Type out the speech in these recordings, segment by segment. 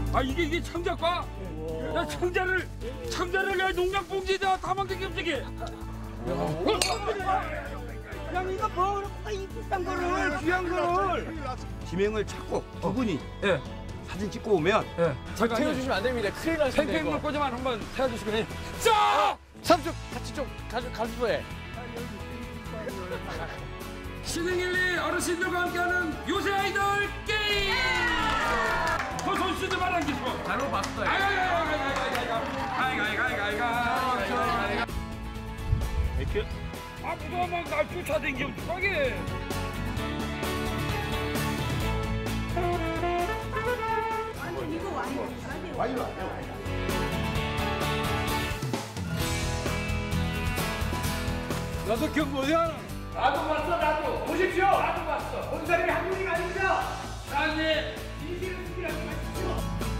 아 이게 청자과? 나 청자를 내 농약봉지에다 담아둔 게 없지. 야 이거 뭐 이 비싼 거를 귀한 거를 지명을 찾고 두 분이 예. 사진 찍고 오면 제가 태워주시면 안 됩니다. 큰일 날 텐데. 팽팽물 꽂아만 한번 태워주시면 자! 삼촌 같이 좀 가주소해. 신흥일리 어르신들과 함께하는 요새 아이돌 게임! 그 손수도 말한 게 좋아. 잘 봤어요. 이렇게 아무도 막날 쫓아다니면 어떡하게. 아니 이거 와인 나도 경고야. 나도 봤어 나도. 보십시오. 나도 봤어. 본 사람이 한 분이 아닙니다. 사장님. 진실을 숨기라고 하십시오.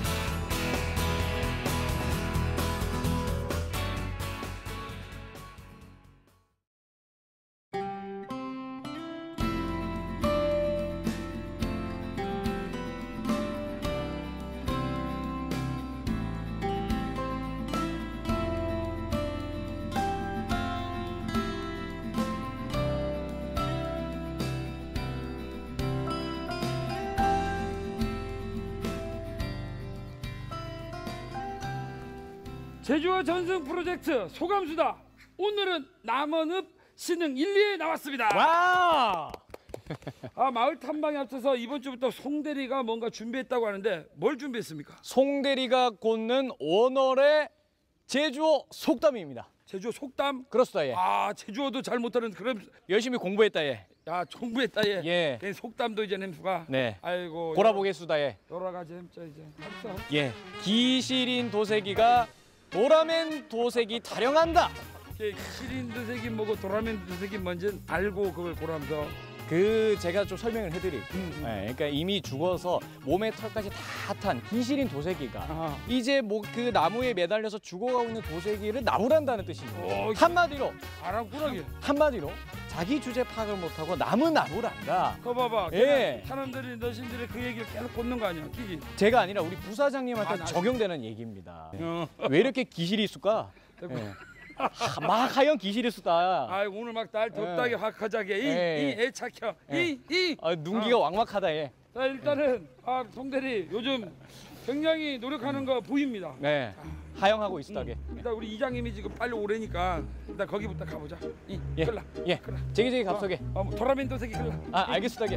제주어 전승 프로젝트 소감수다. 오늘은 남원읍 신흥 1리에 나왔습니다. 와. 마을 탐방에 앞서서 이번 주부터 송대리가 뭔가 준비했다고 하는데 뭘 준비했습니까? 송대리가 꽂는 오늘의 제주어 속담입니다. 제주어 속담? 그렇습니다. 예. 제주어도 잘 못하는 그럼 열심히 공부했다 예. 정부했다 얘. 예. 괜히 속담도 이제 냄수가. 네. 아이고. 골아보겠수다 예. 여러 가지 햄자 이제. 합사. 예. 기시린 도색이가 도라멘 도색이 타령한다. 시린 도색이 뭐고 도라멘 도색이 뭔지는 알고 그걸 고라면서. 제가 좀 설명을 해드릴게요. 그러니까 이미 죽어서 몸에 털까지 다 탄 기시린 도색이가 이제 뭐 그 나무에 매달려서 죽어가고 있는 도색이를 나무란다는 뜻입니다. 한마디로 바람꾸러기. 한마디로 자기 주제 파악을 못하고 남은 나무란다. 그거 봐봐. 예. 사람들이 너신들이 그 얘기를 계속 꽂는 거 아니야? 끼기. 제가 아니라 우리 부사장님한테 적용되는 얘기입니다. 왜 이렇게 기실이 있을까? 예. 막 하얀 기실이 있었다. 오늘 막 날 덥다게 확하자게 이 애착혀 이. 눈기가 왕막하다 얘. 자 일단은 송대리 요즘 굉장히 노력하는 거 보입니다. 네. 하영하고 있었다게. 일단 우리 이장님이 지금 빨리 오래니까 일단 거기부터 가보자. 예. 끌라. 예. 제기 갑석에. 도라멘 도색이 끌라. 알겠습니다.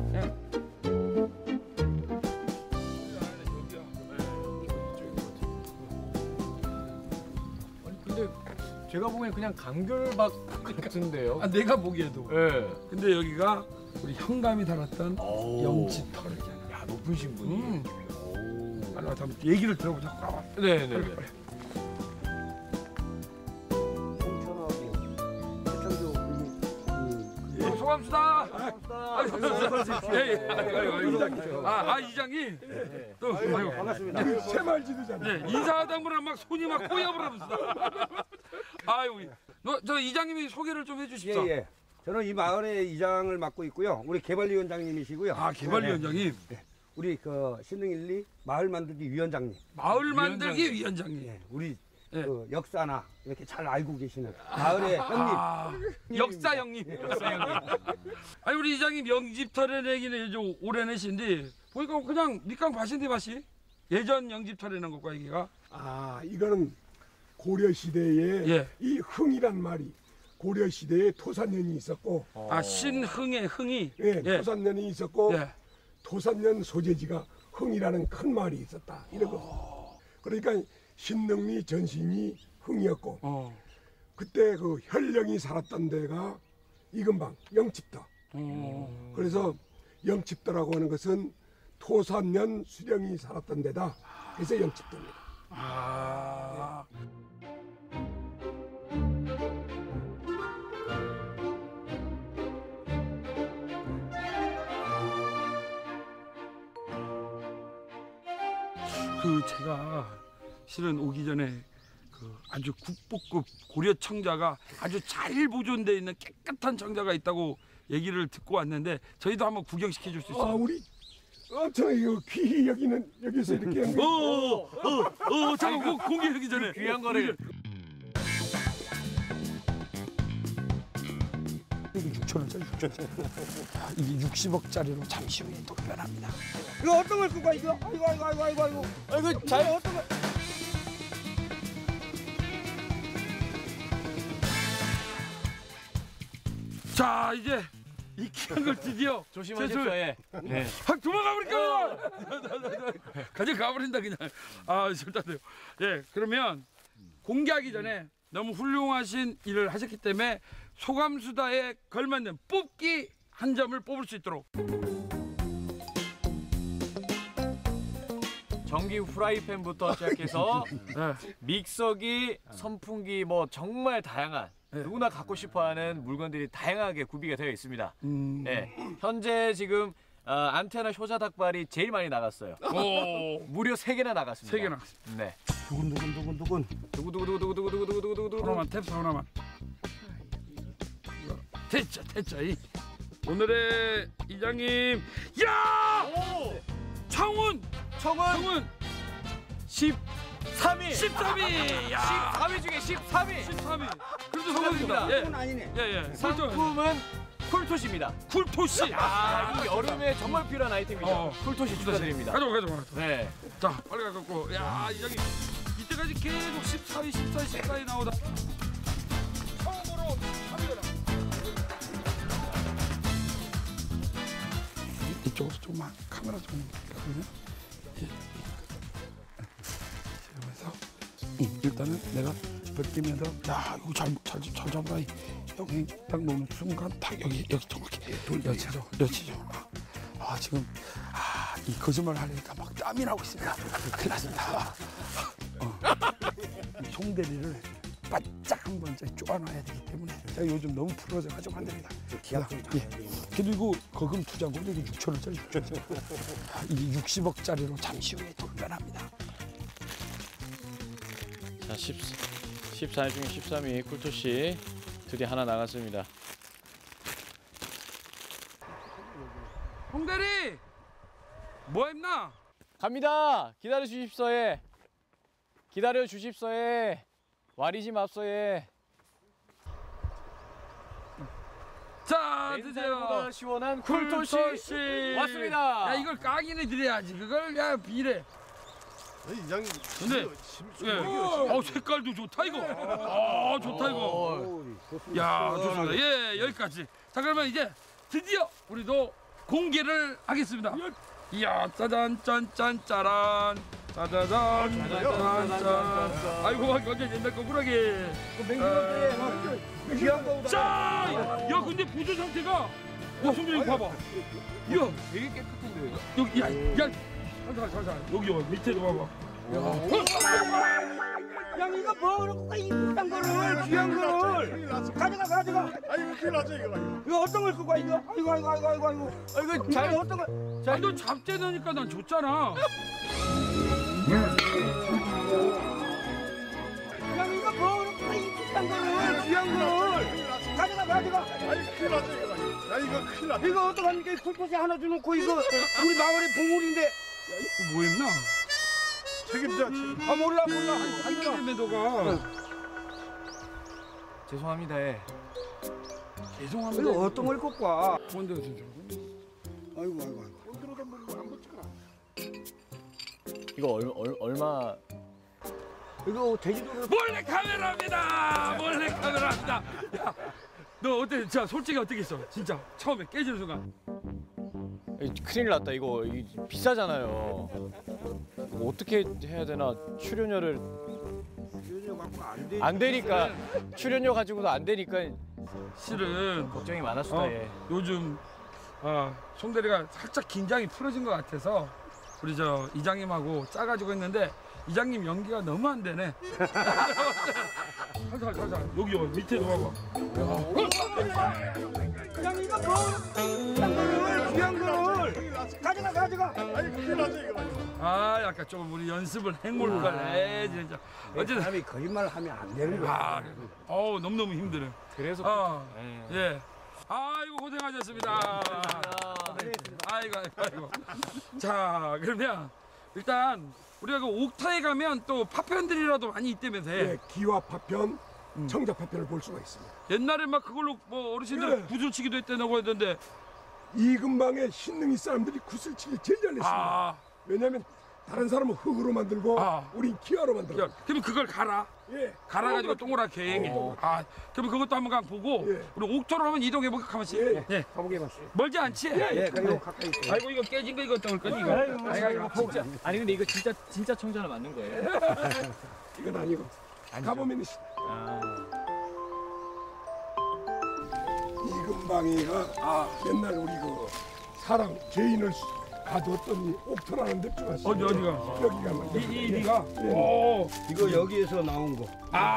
근데 제가 보기엔 그냥 간결박 같은데요. 내가 보기에도. 예. 근데 여기가 우리 형감이 달았던 영지털이잖아. 야, 높은 신분이. 빨리 와서 한번 얘기를 들어보자. 네네. 소감수다. 이장님. 또 반갑습니다. 새말지도잖아. 인사하다 보면 막 손이 막 꼬여버리면서. 저 이장님이 소개를 좀 해주십시오. 예. 저는 이 마을의 이장을 맡고 있고요. 우리 개발위원장님이시고요. 개발위원장님. 우리 그 신흥일리 마을 만들기 위원장님. 마을 만들기 위원장님. 예. 우리 그 역사나 이렇게 잘 알고 계시는 마을의 형님. 역사 형님. 아니 우리 이장님 영집털에 내기는 요즘 오래 내신데 보니까 그냥 밑강 밭인데 밭이 예전 영집털에 낸 것과 얘기가. 이거는 고려 시대에 이 흥이란 말이 고려 시대에 토산년이 있었고. 신흥의 흥이. 토산년이 있었고. 토산년 소재지가 흥이라는 큰 말이 있었다. 이러거든. 그러니까 신능리 전신이 흥이었고 그때 그 현령이 살았던 데가 이 근방 영집터. 그래서 영집터라고 하는 것은 토산년 수령이 살았던 데다. 그래서 영집터입니다. 제가 실은 오기 전에 아주 국보급 고려 청자가 아주 잘 보존되어 있는 깨끗한 청자가 있다고 얘기를 듣고 왔는데 저희도 한번 구경시켜 줄 수 있어요? 우리 저 이거 귀히 여기는 여기서 이렇게 하는 거. 잠깐 공개하기 전에 귀한 거를. 이게 6천원짜리 6천원. 이게 60억짜리로 잠시 후에 또 변합니다. 이거 어떤 걸 끌고 가 이거? 아이고. 아이고 잘. 이거 어떤 걸? 자 이제 이 귀한 걸 드디어 조심하십시오. 예. 네. 확 도망가 버릴까? 가져가 버린다 그냥. 아 절단돼요. 예 그러면 공개하기 전에 너무 훌륭하신 일을 하셨기 때문에 소감 수다에 걸맞는 뽑기 한 점을 뽑을 수 있도록. 전기 프라이팬부터 시작해서 네. 믹서기, 선풍기 뭐 정말 다양한 누구나 갖고 싶어하는 물건들이 다양하게 구비가 되어 있습니다. 네. 현재 지금 안테나 효자 닭발이 제일 많이 나갔어요. 오. 무려 3개나 나갔습니다. 3개 나갔습니다. 네. 두근두근. 두구두구두구두구두구두구두구두구. 하나만 탭스 하나만. 됐자 이. 오늘의 이장님 야! 창훈 13위. 13위. 야! 13위 중에 13위. 13위. 그래도 성공입니다. 예. 그건 아니네. 예. 상품은 쿨토시입니다. 쿨토시. 이 여름에 정말 필요한 아이템이죠. 쿨토시 축하드립니다. 가져가. 네. 자, 빨리 가갖고. 야, 이장님 이때까지 계속 14위 나오다. 처음으로 3위가 나. 이쪽으로 좀만 카메라 좀 가거든요. 예. 그러면서 일단은 내가 벗기면서 야 이거 잘 잡아라. 여기 딱 놓는 순간 딱 여기 정확히 여치죠. 아 지금 이 거짓말 하려니까 막 땀이 나고 있습니다. 큰일 났습니다. 송대리를 바짝 한번 쪼아놔야 되기 때문에 제가 요즘 너무 풀어져가지고 안 됩니다. 기합 좀 예. 그리고 거금 투자고 이게 6천원짜리 이게 60억짜리로 잠시 후에 돌변합니다. 자, 14위 중에 13위 쿨토시 드디어 하나 나갔습니다. 홍대리 뭐 했나? 갑니다. 기다려 주십소에. 기다려 주십소에. 와리지 맙소에. 자 맨살보다 드디어 시원한 쿨토시 왔습니다. 야 이걸 깡이네 드려야지 그걸 야 비례. 이장님 근데 색깔도 좋다 이거. 좋다 이거. 야 좋습니다. 예 여기까지. 자 그러면 이제 드디어 우리도 공개를 하겠습니다. 이야 짜잔 짠짠 짜란 짜자잔 짠짠. 아이고 완전 옛날 거구라게. 귀한 거보다. 자, 야 근데 보조 상태가 야 성준이 봐봐. 야 되게 깨끗한데요? 여기 야 살살 여기 밑에도 봐봐. 야 이거 뭐 이 비싼 거를 귀한 거를 가져가. 아이고 큰일 나죠 이거. 이거 어떤 걸 끌고 가 이거? 아이고. 이거 잘 어떤 걸? 아니 너 잡재 넣으니까 난 줬잖아. 야 이거 뭐 이 비싼 거를 귀한 거를 가져가. 아이고 큰일 나죠 이거. 야 이거 큰일 나. 이거 어떡합니까? 이 쿨토시 하나 주놓고 이거 우리 마을의 보물인데. 뭐 했나? 책임져. 아 몰라. 한 개면 너가 죄송합니다. 예. 죄송합니다. 이거 어떤 걸 끌고 와? 뭔데 진짜? 아이고. 이거 얼마? 이거 돼지도를 몰래 카메라입니다. 야, 너 어때? 자 솔직히 어떻게 했어? 진짜 처음에 깨지는 순간. 큰일 났다. 이거 비싸잖아요. 이거 어떻게 해야 되나? 출연료를 안 되니까 출연료 가지고도 안 되니까 실은 걱정이 많았습니다. 예. 요즘 송대리가 살짝 긴장이 풀어진 것 같아서 우리 저 이장님하고 짜가지고 했는데 이장님 연기가 너무 안 되네. 살살 여기 밑에도 봐봐. 그냥 이거 뭐 비싼 거를 귀한 거를 가져가. 아이고 큰일 나죠 이거. 약간 조금 우리 연습을 해볼걸 해 진짜. 어쨌든 사람이 거짓말을 하면 안 되는 거야. 너무너무 힘드네. 그래서 예. 아이고 고생하셨습니다. 아이고. 자, 그러면 일단 우리가 그 옥타에 가면 또 파편들이라도 많이 있다면서. 예, 기와 파편, 청자 파편을 볼 수가 있습니다. 옛날에 막 그걸로 뭐 어르신들 예. 구슬치기도 했다고 하던데. 이 근방에 신능이 사람들이 구슬치기 제일 잘했습니다. 아, 왜냐하면 다른 사람은 흙으로 만들고 아. 우린 기와로 만들고. 야, 그러면 그걸 갈아. 예. 갈아가지고 동그랗게. 아, 그럼 그것도 한번 보고 예. 우리 옥토로 한번 이동해볼까 가만씩. 예. 예. 가보게 봤어요. 멀지 않지? 예, 그리고 가까이 있어요. 아이고 이거 깨진 거 이거 어떨 거니 이거? 아이고 진짜. 아니 근데 이거 진짜 청자는 맞는 거예요? 이건 아니고. 가보면 이 근방이가 옛날 우리 그 사람 죄인을 가두었더니 옥토라는 데 들어갔어요. 어디가? 여기가 맞아요. 이리가? 예. 오. 이거 여기에서 나온 거.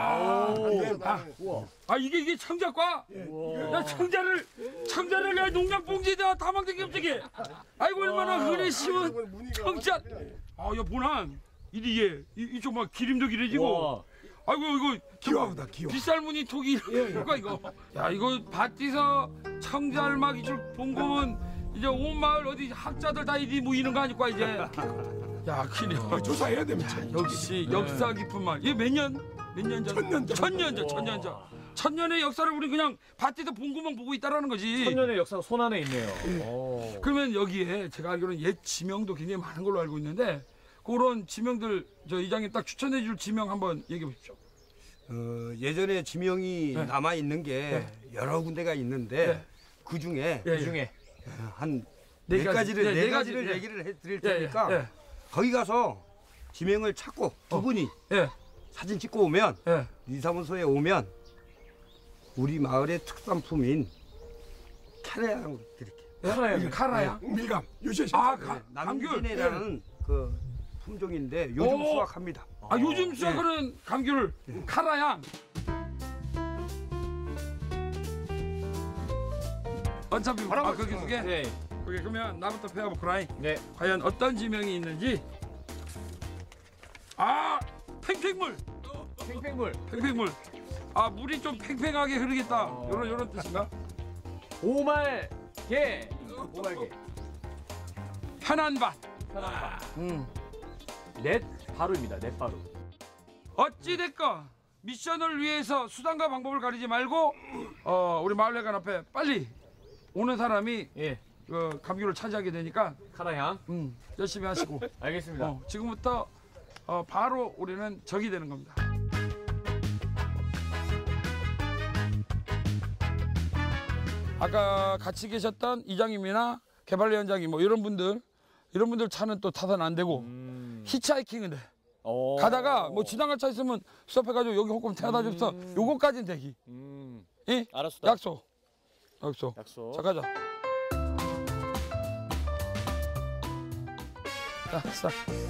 이게 청자과? 야 청자를 야 농장봉지에다 담아둔 게 없지. 아이고 얼마나 흔히 씌운 청자. 야 보난 이리 이쪽 막 기름도 길어지고. 아이고 이거 기와보다 기와. 빗살무늬 톡이 이거. 야 이거 밭에서 청자알막 이쪽 본 거면 이제 온 마을 어디 학자들 다 이리 모이는 거 아닐까 이제. 야 큰일. 조사해야 됩니다. 역시 역사 깊은 말. 이게 몇 년 전? 천년 전. 천년의 역사를 우리 그냥 밭에서 본 것만 보고 있다라는 거지. 천년의 역사가 손 안에 있네요. 그러면 여기에 제가 알기로는 옛 지명도 굉장히 많은 걸로 알고 있는데 그런 지명들 저 이장님 딱 추천해줄 지명 한번 얘기해 보십시오. 예전에 지명이 네. 남아 있는 게 여러 군데가 있는데 그 중에 그중에 한 네 네 가지. 가지를 네, 네 네 가지를 가지. 얘기를 해드릴 테니까 예. 거기 가서 지명을 찾고 두 분이 예. 사진 찍고 오면 예. 리사무소에 오면 우리 마을의 특산품인 카레향 드릴게요. 카라야. 밀감 유실. 남진이라는 그 품종인데 요즘 오! 수확합니다. 요즘 수확하는 감귤 카라양. 어차피 거기 속에. 네. 오케이, 그러면 나부터 배워보라이. 네. 과연 어떤 지명이 있는지. 팽팽물. 팽팽물. 물이 좀 팽팽하게 흐르겠다. 요런 뜻인가? 오말개. 편한 밭. 넷바루입니다. 넷바루. 어찌됐건 미션을 위해서 수단과 방법을 가리지 말고 우리 마을회관 앞에 빨리 오는 사람이 예. 그 감귤을 차지하게 되니까 카라향. 열심히 하시고 알겠습니다. 지금부터 바로 우리는 적이 되는 겁니다. 아까 같이 계셨던 이장님이나 개발위원장님 뭐 이런 분들 차는 또 타선 안 되고 히치하이킹인데 가다가 뭐 지나갈 차 있으면 스톱해가지고 여기 조금 태워다 줍서 요거까지는 대기. 예? 알았어. 약속. 자 가자. 자.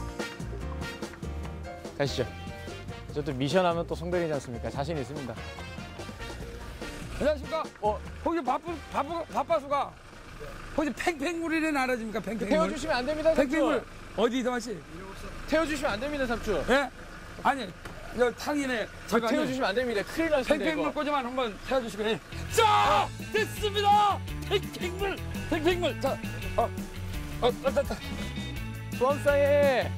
가시죠. 저 또 미션하면 또 송별이지 않습니까? 자신 있습니다. 안녕하십니까? 거기 바빠수가 거기 팽팽물이래 알아집니까? 팽팽물. 태워주시면 안 됩니다, 삼촌. 팽팽물 어디 이성아 씨? 태워주시면 안 됩니다, 삼촌. 예? 아니 여기 탕이네. 잠깐 태워주시면 안 됩니다. 큰일 날 텐데. 팽팽물 꽂으면 한번 태워주시고. 자 됐습니다. 팽팽물. 자, 됐다. 수험사에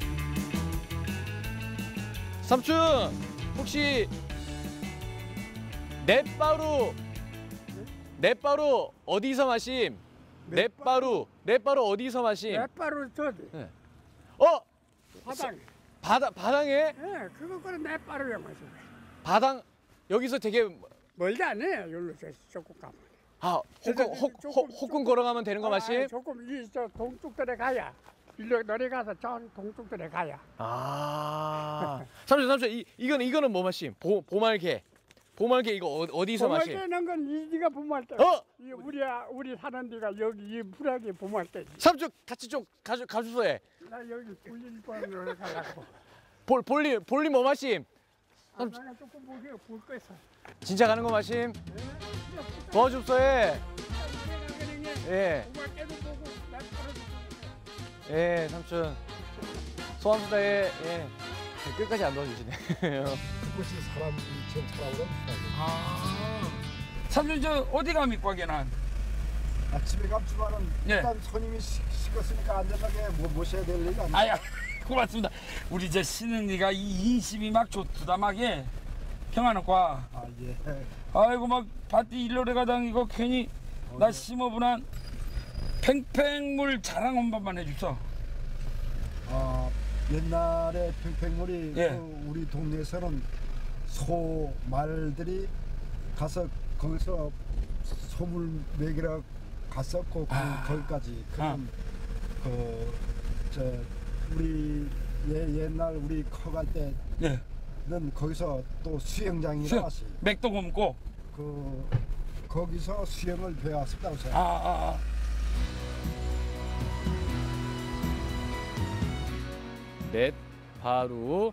삼촌 혹시 넷바루 어디서 마심? 넷바루 어디서 마심? 넷바루 저기 바당 바당에 예, 그거는 넷바루야 마시. 바당 여기서 되게 멀지 않아요. 여기로 조금 가면. 혹군 걸어가면 되는 거 마심? 조금 이저 동쪽들에 가야. 일로 내려가서 저 동쪽들에 가야. 삼촌 이거는 뭐 마심? 보말개 이거 어디서 마심? 보말개는 건 이가 보말개. 이 우리 사는 데가 여기 이 불악이 보말개. 삼촌 같이 좀 가주소해. 나 여기 볼일번으로 가려고. 볼리 뭐 마심? 내가 조금 볼 거였어. 진짜 가는 거 마심? 도와줍소해. 예. 보말개도 보고 넷바루도 보고. 예, 삼촌. 소환수다에 끝까지 안 도와주시네. 그것이 사람들이 전 사람으로. 삼촌 저 어디 갑니까 걔는? 집에 감추면은 예. 일단 손님이 식었으니까 안전하게 모셔야 될 일 아니야. 아야 고맙습니다. 우리 저 신은이가 이 인심이 막 좋다 막에 평안하고. 아 예. 아이고 막 밭이 일로래가 다니고 괜히 나 심어분한 팽팽물 자랑 한 번만 해주소. 옛날에 팽팽물이 예. 우리 동네에서는 소 말들이 가서 거기서 소물 먹이러 갔었고 거기까지 그런 저 우리 옛날 우리 커갈 때는 예. 거기서 또 수영장이라 왔어요. 맥도 굶고. 거기서 수영을 배웠었다고 생각해요. 넷바루.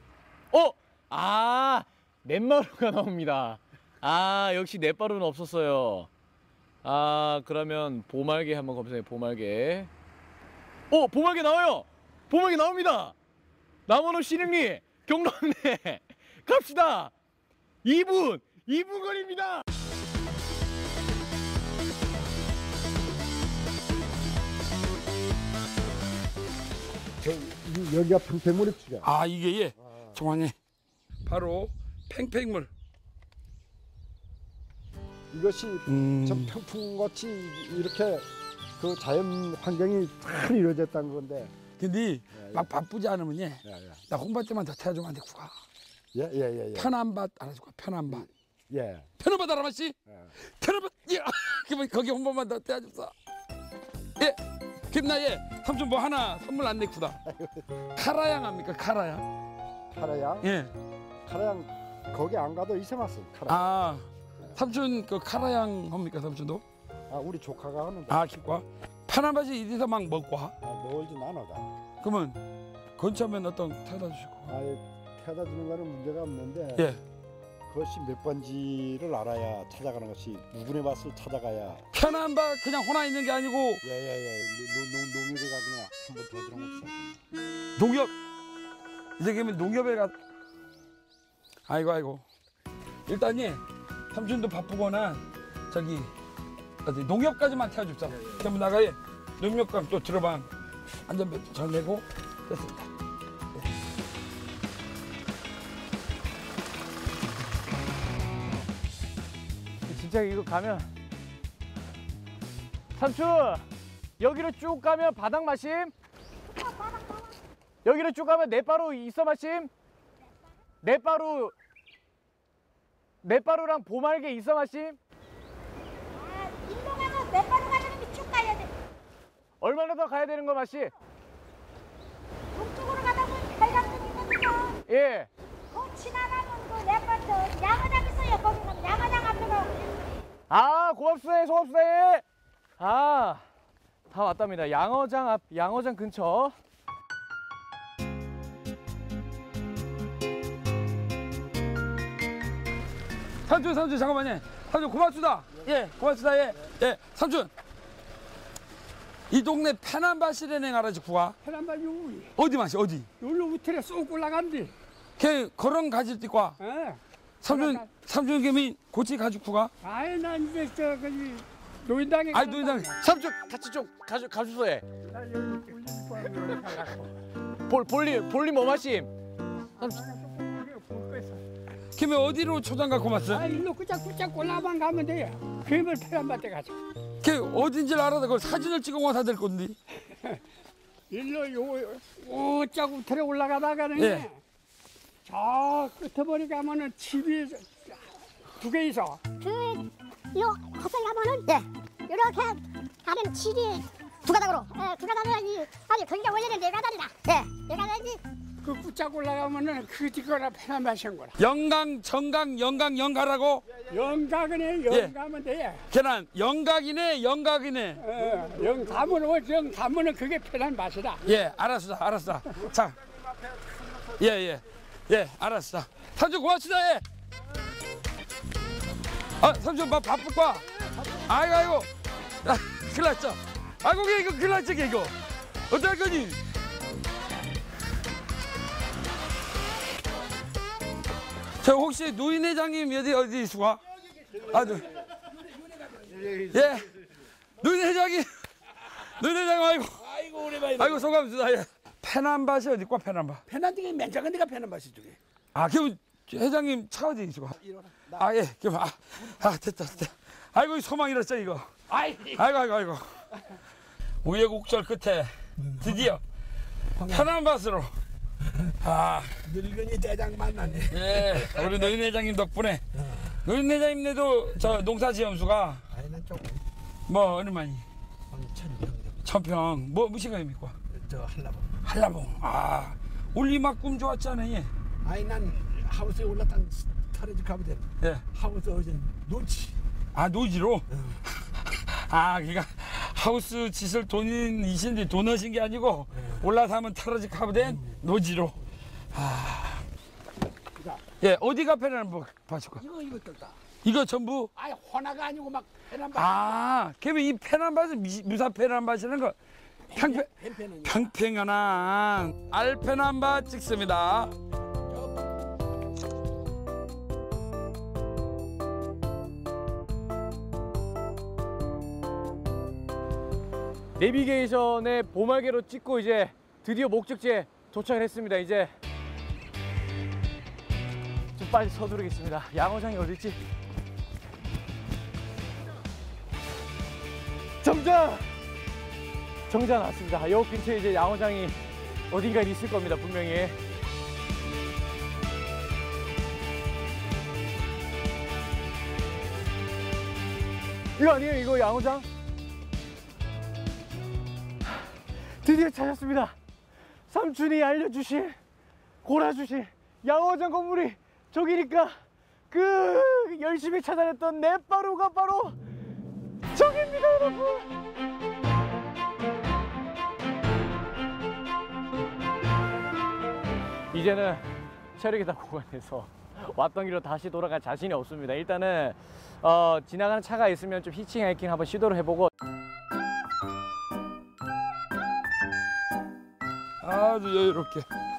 넷마루가 나옵니다. 역시 넷바루는 없었어요. 그러면 보말개 한번 검색해. 보말개. 보말개 나와요. 보말개 나옵니다. 남원호 신흥리 경로원에 갑시다. 2분 거리입니다. 여기가 팽팽물이 투자. 이게 예. 정환이 바로 팽팽물. 이것이 좀 평풍같이 이렇게 그 자연 환경이 잘 이루어졌다는 건데. 근데 막 바쁘지 않으면 나 홍밭 때만 더 태워주면 안 돼. 구가. 예. 편안밭 알아줄까? 편안밭. 예. 편안밭 알아봤지? 편안밭. 그러면 거기 한 번만 더 태워줬어. 예. 김나예 삼촌 뭐 하나 선물 안 내구다. 카라양 합니까? 카라양? 카라양? 예. 카라양 거기 안 가도 이상했어. 카라양. 삼촌 그 카라양 합니까 삼촌도? 우리 조카가 하는데. 기과. 편안밭이 이래서 막 먹고 와. 멀진 않아. 그러면 근처면 어떤 태워다 주시고. 태워다 주는 거는 문제가 없는데. 예. 그것이 몇 번지를 알아야 찾아가는 것이 누구네 밭을 찾아가야. 편안밭 그냥 혼자 있는 게 아니고. 농협에 가 그냥 한 번 더 들어가면 농협. 이제 그러면 농협에 가. 아이고. 일단 삼촌도 바쁘거나 저기 어디 농협까지만 태워줍사. 그러면 나가예. 농협감 또 들어봐. 안전벨트 잘 내고 됐습니다. 진짜 이거 가면 삼촌 여기로 쭉 가면 바닥 마심. 여기로 쭉 가면 넷바루 있어 마심. 넷바루랑 보말개 있어 마심. 일로 가면 넷바루 가려면 쭉 가야 돼. 얼마나 더 가야 되는 거 마시? 동쪽으로 가다 보면 대강릉이 있거든요. 예. 그 지나가면 그 넷바루 양어장 있어요. 거기 가면 양어장 앞으로. 고맙습니다. 소맙습니다. 다 왔답니다. 양어장 근처. 삼촌 잠깐만요. 삼촌 고맙습니다. 고맙습니다. 예. 삼촌 이 동네 편안밭이라는 알아지 구가. 편안밭 요기. 어디 맛이 어디? 여기로 우틀에 쏙 올라간디. 걔 걸은 가질 때과. 삼촌 개미 고치 가지고 구가. 난 이제 거기 노인당에. 노인당. 삼촌 같이 좀 가주소해. 나 여기 볼리 뭐 마심? 걔면 어디로 초장 갖고 왔어? 일로 꾸짝꾸짝 올라만 가면 돼요. 그러면 편안밭에 가자. 걔 어딘지를 알아서 그걸 사진을 찍어 와서 될 건데. 일로 오짝 우틀에 올라가다가는 저 끝머리 가면은 집이 2개 있어. 요 거슬 가면은 이렇게 가면 집이 2가닥으로. 2가닥이 아니 거기가 원래는 4가닥이다. 4가닥이. 그 꾸짝 올라가면은 그 뒤거나 편안밭인 거라. 영강, 정강, 영가라고? 영각은 영가면 돼. 걔는 영각이네. 영 가면은 그게 편안밭이다. 알았어. 자, 알았어. 삼촌 고맙습니다. 삼촌 바쁠 거야. 아이고. 큰일 났죠. 이거 큰일 났지 이거. 어떡할 거니? 저 혹시 노인 회장님 어디 수가? 노인 회장님, 아이고 오랜만이다. 아이고 소감입니다. 예. 페남밭이 어디 과 페남밭? 페난딩이 맨 작은 데가 페난밭이 쪽에. 아 그럼 회장님 차 어디 있어? 아 예, 그럼 됐다. 아이고 소망 잃었죠 이거. 아이고. 우여곡절 끝에 드디어 페남밭으로. 늙은이 대장 만나네. 예, 우리 노인 회장님 덕분에. 노인 회장님네도 저 농사지엄수가 아이는 조금 뭐 얼마니? 한 1,000평. 1,000평. 뭐 무시간입니까? 저 한라봉. 우리 막 꿈 좋았잖아요. 예. 아이 난 하우스에 올랐던 터레지 가보대. 예. 하우스 어제 놓지. 노지로. 그러니까 하우스 짓을 돈이신데 돈 하신 게 아니고 올라서 하면 털어지 카브된 노지로. 예, 어디가 페난 밭일까? 이거 떴다. 이거 전부. 아이 호나가 아니고 막 페난밭. 그러면 이 페난밭은 무사 페난밭이라는 거 평평한 알페난밭 찍습니다. 내비게이션에 보말개로 찍고 이제 드디어 목적지에 도착을 했습니다. 이제 좀 빨리 서두르겠습니다. 양어장이 어딨지? 정자 나왔습니다. 요 근처에 이제 양어장이 어딘가에 있을 겁니다. 분명히. 이거 아니에요? 이거 양어장? 드디어 찾았습니다. 삼촌이 알려주신 골아주신 양어장 건물이 저기니까 그 열심히 찾아냈던 넷바로가 바로 저기입니다, 여러분. 이제는 체력이 다 고갈해서 왔던 길로 다시 돌아갈 자신이 없습니다. 일단은 지나가는 차가 있으면 좀 히칭 하이킹 한번 시도를 해보고. 아주 여유롭게.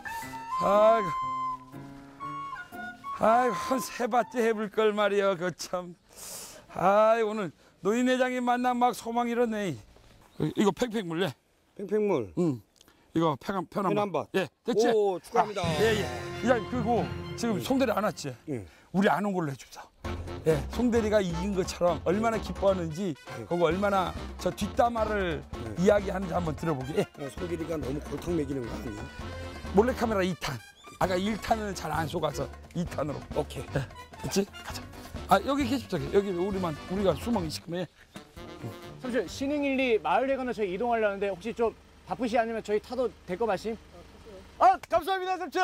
아이고 한 세 바퀴 해볼 걸 말이야. 그 참. 오늘 노인 회장님 만나 막 소망 이러네. 이거 팽팽물래. 팽팽물. 응. 이거 페남밭. 예, 됐지? 오, 축하합니다. 예. 이장 그리고 지금 송대리 안 왔지? 예. 우리 안 온 걸로 해주자. 예, 송대리가 이긴 것처럼 얼마나 기뻐하는지 그거 얼마나 저 뒷담화를 이야기하는지 한번 들어보게. 예. 송길이가 너무 골탕 먹이는 거 아니야? 몰래카메라 2탄. 아까 1탄을 잘 안 속아서 2탄으로. 오케이. 예, 됐지? 가자. 여기 계십자. 여기 우리가 수망이 시커매. 삼촌, 신흥일리 마을회관으로 저희 이동하려는데 혹시 좀 바쁘시 아니면 저희 타도 될 거 말씀? 감사합니다, 삼촌.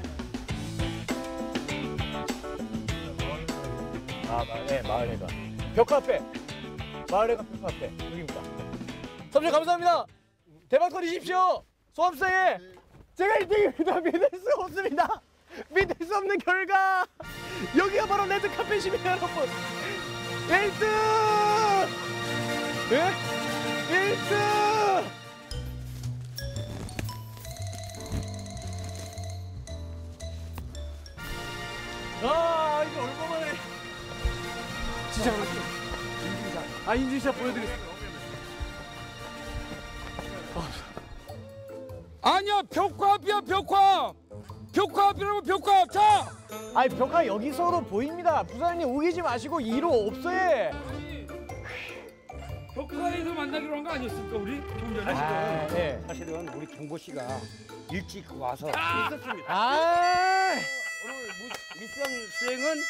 네, 마을회관. 벽화 앞에. 마을회관 벽화 앞에. 여기입니다. 삼촌 감사합니다. 대박 터지십시오. 소합사에 제가 1등입니다. 믿을 수 없습니다. 믿을 수 없는 결과. 여기가 바로 레드카펫입니다, 여러분. 1등! 예? 1등! 이거 얼마만에. 진짜 그렇죠. 인증샷 보여드리겠습니다. 아니야, 벽화 앞이야, 벽화. 벽화 앞이라고, 벽화 앞. 자. 벽화 여기서로 보입니다. 부사장님 우기지 마시고 2로 없어요. 벽화에서 만나기로 한 거 아니었습니까, 우리? 좀 전에. 네. 사실은 우리 경보 씨가 일찍 와서 오늘 미션 수행은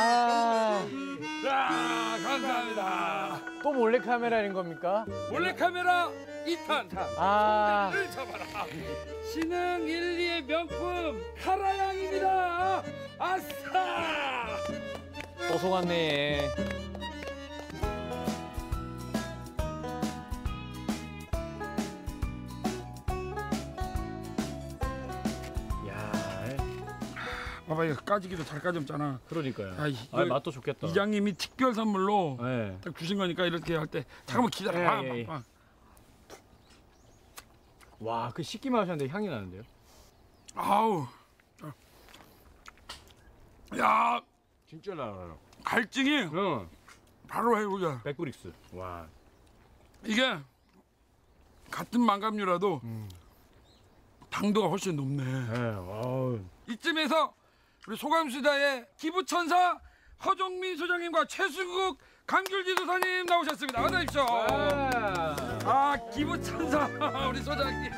감사합니다. 또 몰래카메라인 겁니까? 몰래카메라 2탄. 송대리를 잡아라. 신흥 1, 2의 명품 카라양입니다. 아싸! 또 속았네. 봐봐, 이거 까지기도 잘 까졌잖아. 그러니까요. 맛도 좋겠다. 이장님이 특별 선물로 네. 딱 주신 거니까 이렇게 할 때 잠깐만 기다려. 예. 와, 그 씻기만 하셨는데 향이 나는데요? 아우. 야, 진짜 나요. 갈증이 바로 해보자. 백브릭스. 와. 이게 같은 망감류라도 당도가 훨씬 높네. 이쯤에서 우리 소감수다의 기부천사 허종민 소장님과 최수국 강귤지도사님 나오셨습니다. 어서 오십시오. 아, 기부천사 우리 소장님.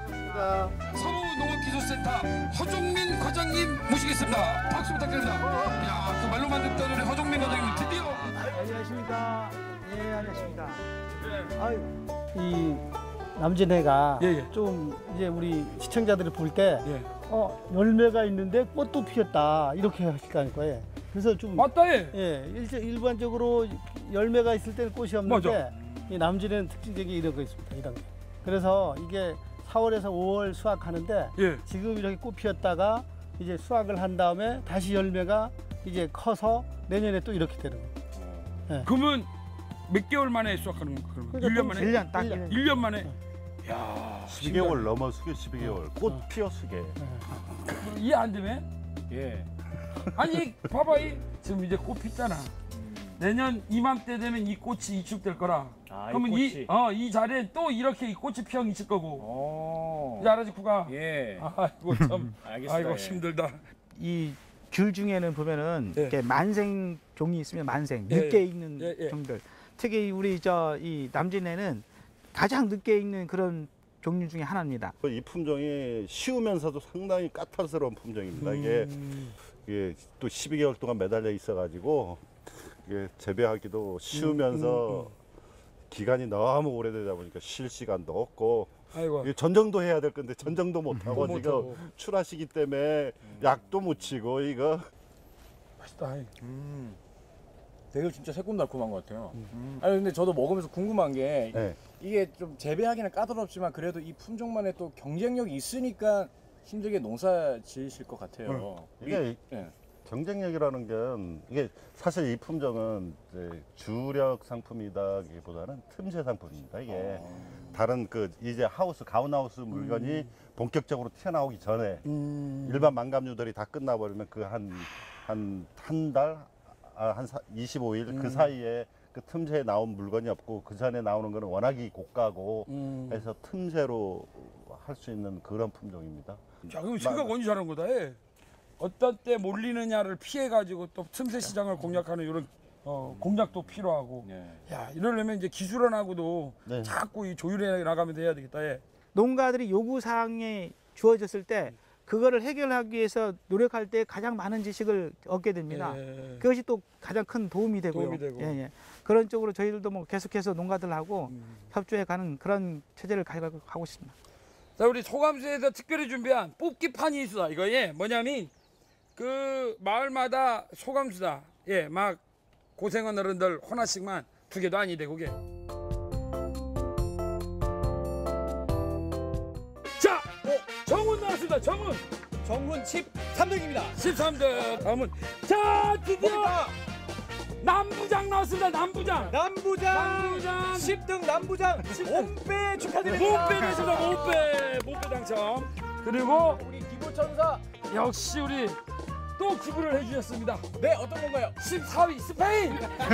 서부농업기술센터 허종민 과장님 모시겠습니다. 박수 부탁드립니다. 야, 그 말로만 듣던 우리 허종민 과장님 드디어. 안녕하십니까. 예, 안녕하십니까. 아유, 이 남진해가 좀 이제 우리 시청자들이 볼 때 열매가 있는데 꽃도 피었다 이렇게 하실 거예요. 그래서 좀 맞다. 일반적으로 열매가 있을 때는 꽃이 없는데 이 남진해는 특징적인 이런 거 있습니다. 이런 게. 그래서 이게 4월에서 5월 수확하는데 지금 이렇게 꽃 피었다가 이제 수확을 한 다음에 다시 열매가 이제 커서 내년에 또 이렇게 되는 거예요. 그러면 몇 개월 만에 수확하는 건가? 그러니까 1년 만에? 1년 딱 1년. 1년 만에? 야, 12개월 넘어서게 12개월. 꽃 피어서게. 이해 안 되면? 예. 아니, 봐봐. 지금 이제 꽃 피잖아. 내년 이맘때 되면 이 꽃이 이축될 거라. 그러면 이 자리에 또 이렇게 이 꽃이 피어 있을 거고. 이제 알아지, 구가? 예. 아이고, 참. 알겠습니다. 아이고, 힘들다. 이 귤 중에는 보면은 이렇게 만생 종이 있으면 만생 늦게 익는 종들. 특히 우리 이 남진해는 가장 늦게 익는 그런 종류 중에 하나입니다. 이 품종이 쉬우면서도 상당히 까탈스러운 품종입니다. 이게 또 12개월 동안 매달려 있어가지고 이게 재배하기도 쉬우면서 기간이 너무 오래되다 보니까 쉴 시간도 없고. 아이고. 전정도 해야 될 건데 전정도 못 하고 지금 출하시기 때문에 약도 못 치고 이거 맛있다. 되게 진짜 새콤달콤한 것 같아요. 아니 근데 저도 먹으면서 궁금한 게 이게 좀 재배하기는 까다롭지만 그래도 이 품종만의 또 경쟁력이 있으니까 힘들게 농사 지으실 것 같아요. 이게 경쟁력이라는 게 이게 사실 이 품종은 이제 주력 상품이다기보다는 틈새 상품입니다. 이게 다른 이제 가온하우스 물건이 본격적으로 튀어나오기 전에 일반 망감류들이 다 끝나버리면 한 달, 한 25일 그 사이에 그 틈새에 나온 물건이 없고 그 전에 나오는 거는 워낙이 고가고 해서 틈새로 할 수 있는 그런 품종입니다. 자, 그럼 생각 언제 잘한 거다. 어떤 때 몰리느냐를 피해가지고 또 틈새 시장을 공략하는 이런 공략도 필요하고. 야, 이러려면 이제 기술원하고도 자꾸 이 조율해 나가면 돼야 되겠다. 농가들이 요구사항이 주어졌을 때 그거를 해결하기 위해서 노력할 때 가장 많은 지식을 얻게 됩니다. 그것이 또 가장 큰 도움이 되고요. 그런 쪽으로 저희들도 뭐 계속해서 농가들하고 협조해가는 그런 체제를 가져가고 있습니다. 자, 우리 소감수에서 특별히 준비한 뽑기판이 있어. 이거 뭐냐면 그 마을마다 소감수다. 막 고생한 어른들 하나씩만 2개도 아니대 그게. 자, 정훈 나왔습니다. 정훈 13등입니다. 13등. 다음은 드디어 남부장 나왔습니다. 남부장 10등 남부장 몸빼 축하드립니다. 몸빼 되셨다. 몸빼 당첨. 그리고 우리 기부천사 역시 우리 또 기부를 해주셨습니다. 네, 어떤 건가요? 14위 스페인.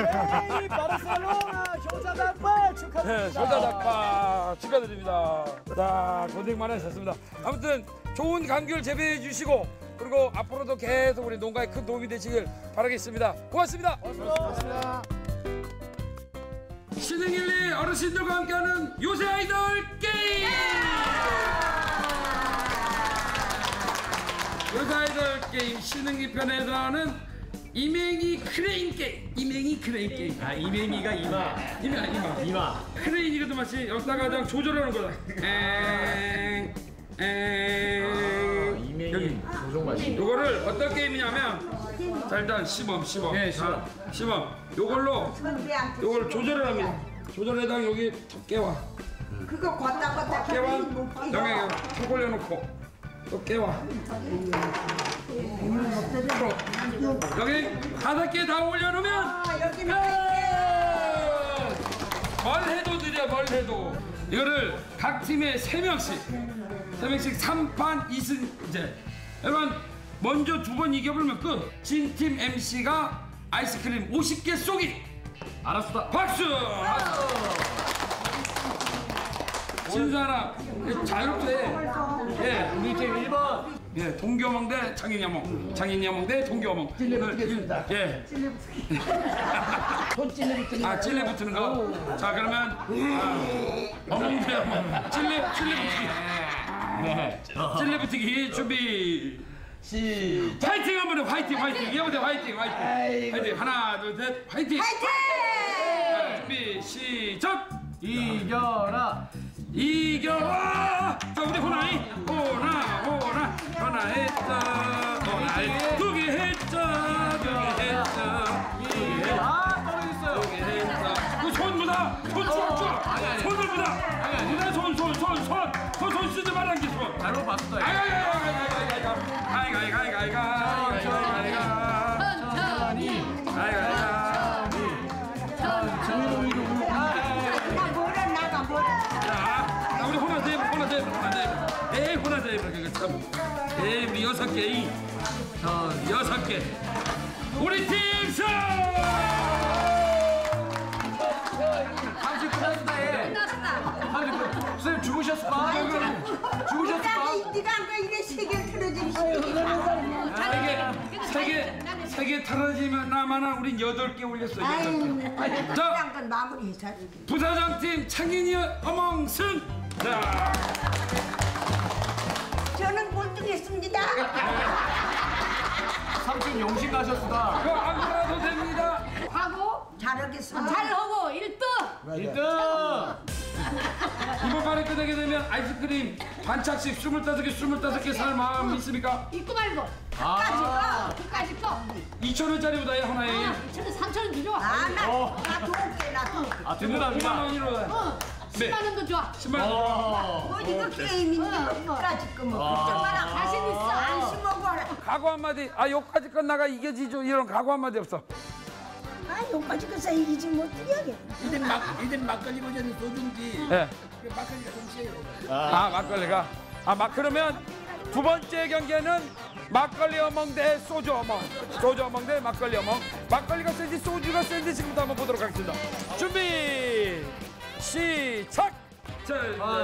바르셀로나 효자닭발 축하드립니다. 효자닭발 축하드립니다. 자, 고생 많으셨습니다. 아무튼 좋은 감귤 재배해 주시고 그리고 앞으로도 계속 우리 농가에 큰 도움이 되시길 바라겠습니다. 고맙습니다. 고맙습니다. 신흥일리 어르신들과 함께하는 요새 아이돌 게임. 요새 아이돌 게임 신흥이 편에서는 이맹이 크레인 게임. 이맹이 크레인 게임. 이맹이가 이마. 크레인 이것도 마치 여기다가 그냥 조절하는 거다. 이맹이 조종 맛이. 요거를 어떤 게임이냐면 자, 일단 시범. 자, 시범. 요걸 조절을 합니다. 조절에다가 여기 턱 깨와. 그거 걷다 깨와. 여기 턱 올려놓고 또 깨와. 여기 5개 다 올려놓으면 멀해도 드려. 멀해도 이거를 각 팀에 3명씩 3판 2승제. 여러분 먼저 2번 이겨버리면 끝. 진 팀 MC가 아이스크림 50개 쏘기. 알았다. 박수. 진 사람 자유롭게. 예, 우리 팀 1번. 예, 동교멍 대 장인여멍, 장인여멍 대 동교멍. 찔레붙겠습니다. 예. 손 찔레 붙는 아, 찔레 붙는 거. 자, 그러면 어멍 대 어멍. 찔레 붙기. 네. 찔레 붙기 준비. 파이팅 한번 해. 화이팅. 여보세요. 화이팅. 화이팅. 하나, 둘, 셋. 화이팅. 자, 준비 시작. 이겨라. 자, 우리 호나이. 하나 했자. 호나이. 두 개 했자. 떨어졌어요. 손 묻어. 손을 묻어. 손 쓰지 말라는 게 손. 잘못 봤어요. 우리 호나 우리 6개. 6개. 우리 팀 승! 당신 끝났다 얘. 선생님 죽으셨을까? 네가 아까 이게 세계 틀어지기 세 개 털어지면 나만한 우린 8개 올렸어. 8개. 자, 마무리해서 부사장팀 창인이 어멍 승! 자, 저는 꼴등했습니다. 삼촌 용신 가셨다. 그거 안 가도 됩니다. 하고 잘하겠습니다. 잘하고 1등. 1등. 이번 판에 끝나게 되면 아이스크림 반짝씩 25개 살 마음 있습니까? 있고 말고. 아. 끝까지 거. 2,000원짜리보다 하나에 3,000원 주죠. 나 아 든든합니다. 5만 원으로. 10만 원도 좋아. 10만 원. 뭐 이거 게임인데 끝까지 거면 걱정하라. 자신 있어. 안심하고 각오 한마디. 요까지 끝나가 이겨지죠. 이런 각오 한마디 없어. 요까지 끝서 이기지 못하게. 이든 막걸리 버전이 소주인지 예. 막걸리가 동시에요. 막걸리가. 그러면 두 번째 경기는 막걸리 어멍 대 소주 어멍. 소주 어멍 대 막걸리 어멍. 막걸리가 센지 소주가 센지 지금부터 한번 보도록 하겠습니다. 준비 시작. 자,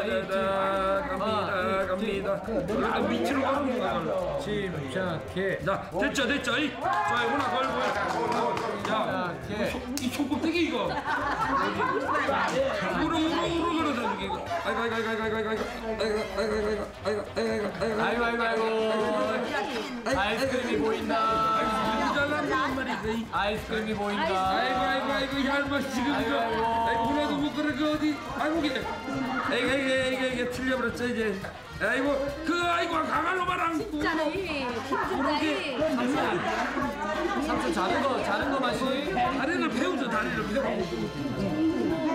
갑니다. 밑으로 가는 거야. 침착해. 자, 됐죠. 자, 하나 걸고. 자, 이 손꼽대기 이거. 우르 걸어서 이거. 아이고. 아이스크림이 보인다. 잘난다는 말이지. 아이스크림이 보인다. 아이고, 이 할머니 지금 이거. 아이고, 하나도 못 걸어, 그 어디. 아이고, 이게 틀려버렸죠, 이제. 아이고, 가갈로 말랑. 진짜네. 삼촌 자는 거 맛이. 다리를 배우죠, 다리를 배우고.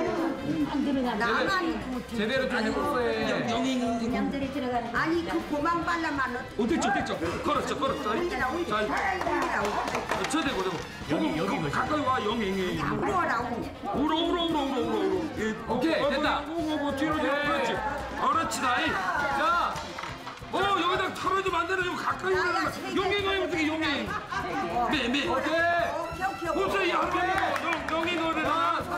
나만 제대로 좀 해볼거에. 양들이 들어가는. 아니 그 고만 발라만 됐죠. 걸었죠. 자, 저대고. 여기 가까이 와, 영이. 뭐라고? 울어. 오케이, 됐다. 뒤로 그렇지. 그렇지, 나이. 자. 여기다 털어주면 안 되는 가까이 오라. 용이가 어떻게 용이? 매. 오케이. 무슨 영이 노래를.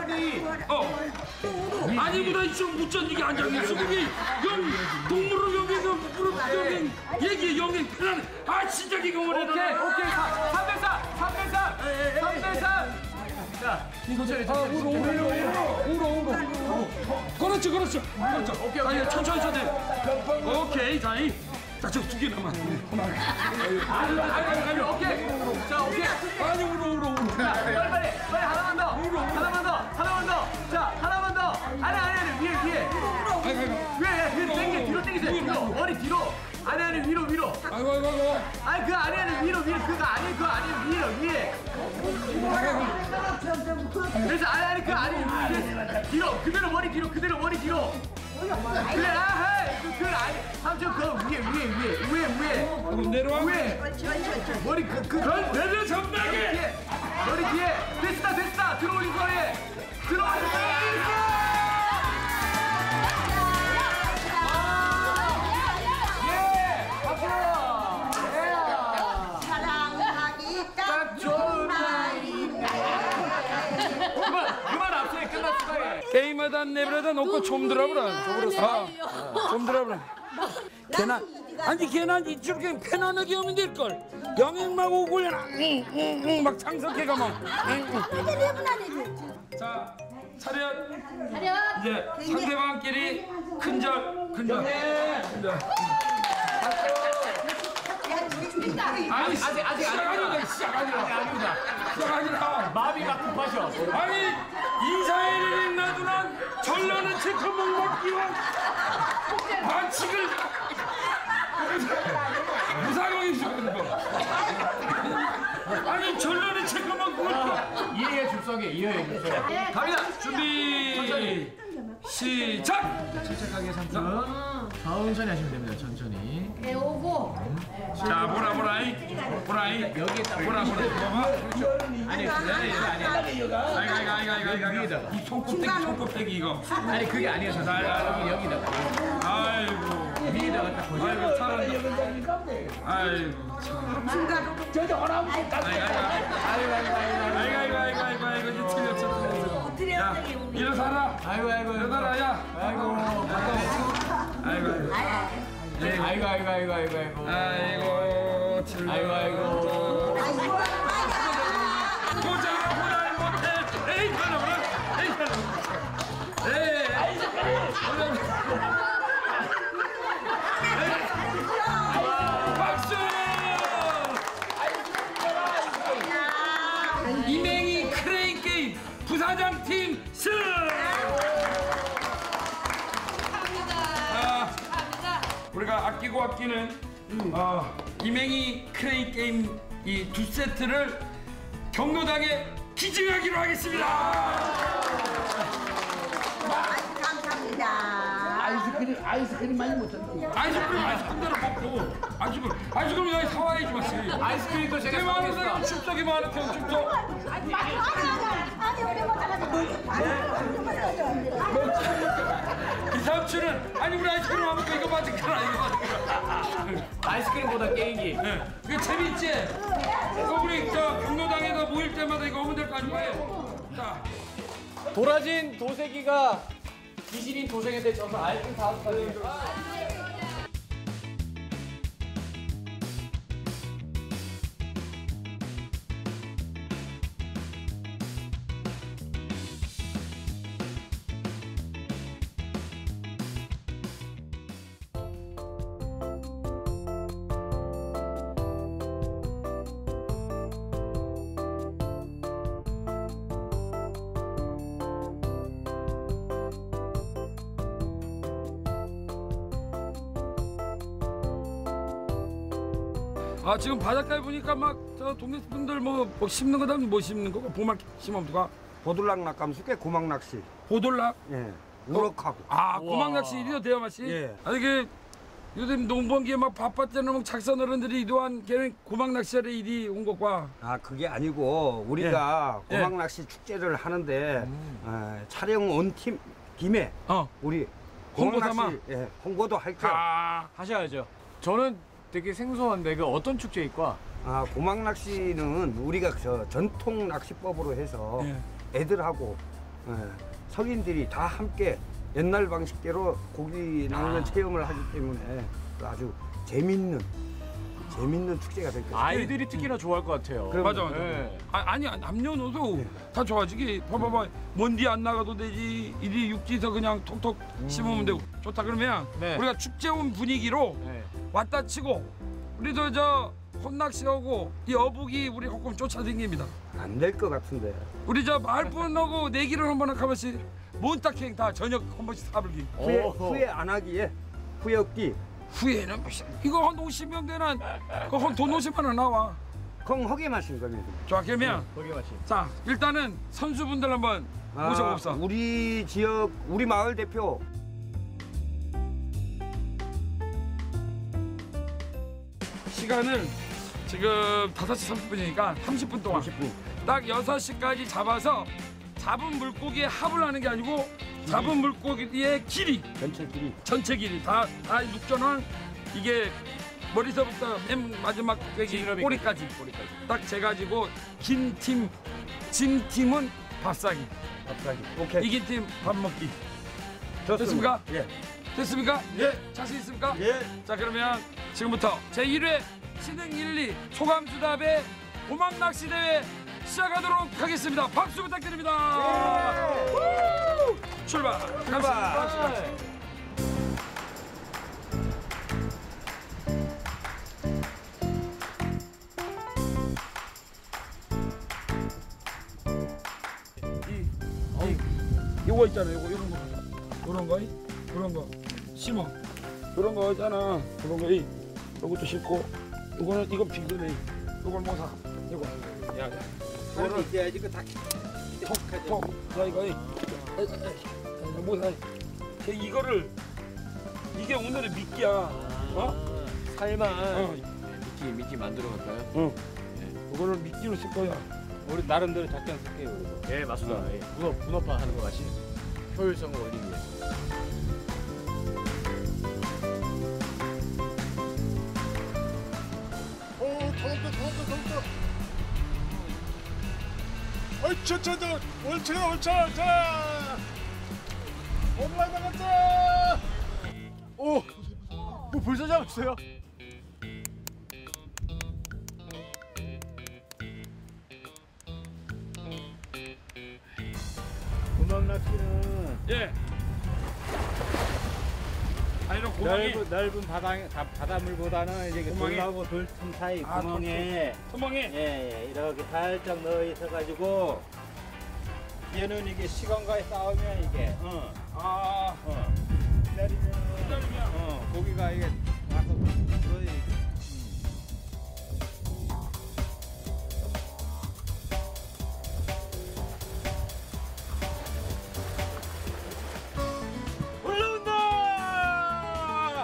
아니보다 좀 묻전 이게 앉아있어. 이게 동물로 여기 얘기 영이 편안해. 진짜 이거 오래. 오케이. 3대3. 자, 천천히. 그렇죠. 오케이. 천천히. 오케이, 자이. 자, 저 2개 남았. 오케이. 자, 오케이. 아니, 울어. 빨리. 하나만 더. 자, 하나만 더. 아니, 위에. 위에 뒤로 당기세요. 머리 뒤로. 아니, 위로. 아이고. 아니, 그 아니에는 위로. 그거 아니에요, 위에. 그래서 아니, 그 아니에요. 뒤로. 그대로 머리 뒤로. 그래, 그 아니. 삼촌 그 위에. 내려와. 위에. 머리 내려 전방에. 머리 뒤에. 됐다. 들어올린 거에. 사랑하기 딱 좋은 날이네. 그만 앞서에 끝났어. 게임마다 내버려다 놓고 좀 들어보라. 좀 들어보라. 걔나 아니 걔나 이렇게 편안하게 오면 될 걸. 영행막 오고 막 창석해가 막. 자 차렷. 이제 상대방끼리 큰절. 아니 아직 시작하니라. 마음이 막 급하셔. 아니 인사회를 놔두란 전라는 체크복 먹기와 반칙을 무상하게 주는 거. 아니 전라는 체크복 먹기. 이해의 줍석에 갑니다. 준비 시작. 침착하게 삼촌. 천천히 하시면 됩니다. 천천히. 배우고 자 보라이 여기에 딱 보라 봐봐. 아니 아이고 이 손꼽대기 이거. 아니 그게 아니에요. 여기다가. 아이고 위에다가 딱 보셔. 아이고 사람. 아이고 아이고 이제 틀렸어. 야 일어서라. 아이고 일어서라 야. 보자라 못해. 에이 하나. 박수. 이맹희 크레인 게임 부사장 팀 승. 우리가 아끼고 아끼는 이맹희 크레인 게임 이 두 세트를 경로당에 기증하기로 하겠습니다. 감사합니다. 아이스크림 많이 못 샀네. 아이스크림 먹고 아이스크림 여기 사와야지 마시. 아이스크림도 제가 대만에서 춥석이 많은 춥석. 이 삼촌은 아니 우리 아이스크림 안 먹고 이거 받을까라 이거. 아이스크림보다 게임기. 그게 재밌지? 이거 우리 저 경로당에서 모일 때마다 이거 오면 될 거 아니에요? 자. 도라진 도색이가 귀신인 도생한테 져서 알뜰 다음까지. 지금 바닷가에 보니까 막 저 동네 분들 뭐 심는 거다 뭐 심는 거고 보막 심으면 누가 보들락 낚감수께 고막 낚시. 보돌락? 예. 우럭하고. 고막 낚시 이리도 돼요 맛이? 예. 아니 그 요즘 농번기에 막 바빴잖아 막 작선 어른들이 이도한 걔는 고막 낚시하러 이리 온 것과. 그게 아니고 우리가 고막 낚시 축제를 하는데 촬영 온 팀 김에 우리 홍보 고막 삼아? 낚시 홍보도 할 겸 하셔야죠. 저는 되게 생소한데 그 어떤 축제 있과? 고막 낚시는 우리가 저 전통 낚시법으로 해서 애들하고 성인들이 다 함께 옛날 방식대로 고기 낚는 체험을 하기 때문에 아주 재밌는 축제가 될 거예요. 아이들이 특히나 좋아할 것 같아요. 맞아. 아니 남녀노소 다 좋아지기. 봐봐 먼디 안 나가도 되지. 이리 육지에서 그냥 톡톡 씹으면 되고. 좋다 그러면 우리가 축제 온 분위기로 왔다 치고 우리도 저 혼낚시하고 이 어복이 우리 조금 쫓아다닙니다. 안 될 것 같은데. 우리 저 마을분하고 내기를 한번 가만씩 몬탁행 다 저녁 한 번씩 사불기. 후회 안 하기에 후회 없기. 후회는 이거 한 50명 되는 그한 돈 50만 원 나와. 그럼 허게 마신 거네. 좋아 그러면 거기 마시. 자 일단은 선수분들 한번 모셔봅시다. 우리 지역 우리 마을 대표 시간은 지금 5시 30분이니까 30분 동안 딱 6시까지 잡아서 잡은 물고기에 합을 하는 게 아니고 잡은 물고기의 길이 전체 길이 다 육전한 이게 머리서부터 맨 마지막 꼬리까지 딱 재가지고 진 팀은 밥사기 오케이. 이긴 팀 밥 먹기. 됐습니까? 예. 됐습니까? 예. 자신 있습니까? 예. 자, 그러면 지금부터 제1회 신흥 1, 2 소감수답의 고막 낚시 대회 시작하도록 하겠습니다. 박수 부탁드립니다. 우! 출발. 감사합니다. 요거 있잖아. 요거 이런 거. 그런 거 심어. 그런 거 있잖아. 그런 거 요것도 심고. 이거는 이거 비거네. 이걸 뭐 사. 이거. 야. 이거는 이제 이거 다 톡. 자 이거 뭐 사. 이거를 이게 오늘의 미끼야. 어? 살만 미끼 만들어 갈까요? 응. 이거를 미끼로 쓸 거야. 우리 나름대로 작전 쓸게요. 예, 맞습니다. 예. 분업화 하는 거 같이 효율성을 올리기 위해서. 더웠다. 어이, 옳지. 자, 올라가자. 오, 뭐 벌써 잡았어요? 고막 낚시는 예. 아니 너 고막이 넓은 바닷물보다는 이제 구멍이? 돌하고 돌틈 사이 아, 구멍에 구멍이 예, 이렇게 살짝 넣어 있어 가지고 얘는 이게 시간과의 싸우면 이게 기다리면 고기가 이게 와서 들어야 올라온다.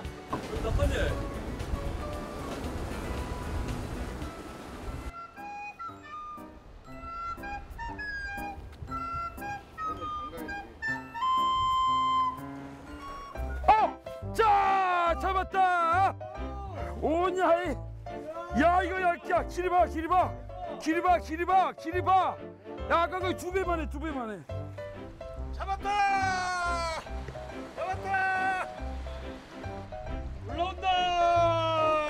자, 잡았다. 오냐이. 야, 이거 야, 길이 봐. 야, 아까 그 2배만 해. 잡았다. 올라온다.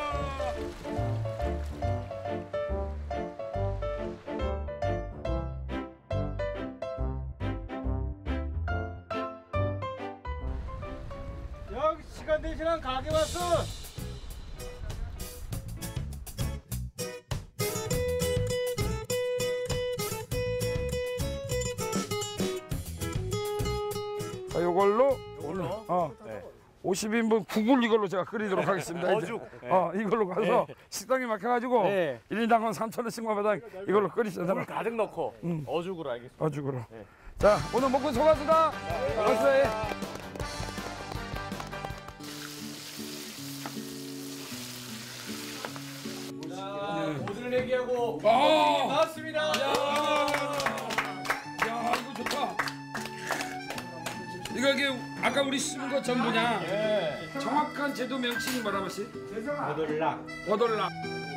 여기 시간 대신한 가게 왔어. 자, 요걸로 오늘 50인분 국을 이걸로 제가 끓이도록 하겠습니다. 어죽. 이걸로 가서 식당에 맡겨가지고 1인당 한 3,000원씩만 받아 이걸로 끓이시잖아. 물 가득 넣고 어죽으로 알겠습니다. 어죽으로. 자, 오늘 먹고 소가수다. 어서해. 모든 얘기하고 아! 나왔습니다. 야, 이거 좋다. 이게 아까 우리 심은 거 전부냐? 정확한 제도 명칭이 뭐라고 하시? 버돌락.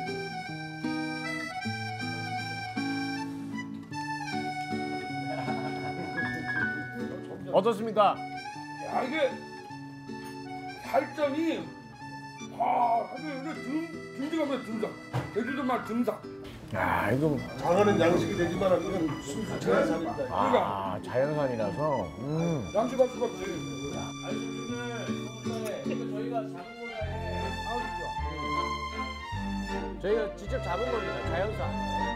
어떻습니까? 야, 이게 살점이 듬직하면 듬삭. 제주도 말 듬삭. 야, 이거 장어는 양식이 되지만 그건 순수한 살입니다. 그러니까 자연산이라서. 양식할 수가 없지. 저희가 직접 잡은 겁니다. 자연산.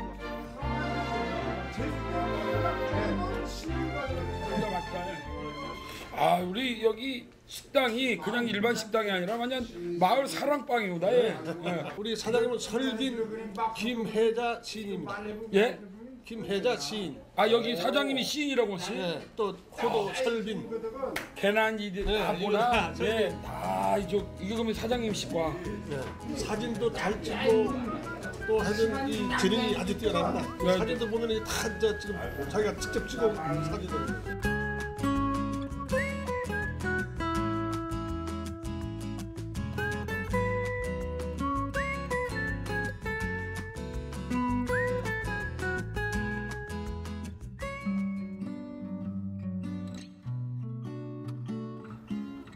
진짜 맛있다. 아, 우리 여기 식당이 그냥 일반 식당이 아니라 완전 마을 사랑방이구나. 예. 우리 사장님은 설빈 김혜자 시인입니다. 예? 김혜자 시인. 아, 여기 사장님이 시인이라고 하시? 또 호도 설빈. 개난이들 하구나. 예. 아, 이거 그러면 사장님 식과. 사진도 잘 찍고 또 하여튼 이 재능이 아주 뛰어납니다. 사진도 보면 이게 다 이제 지금 자기가 직접 찍은 사진을.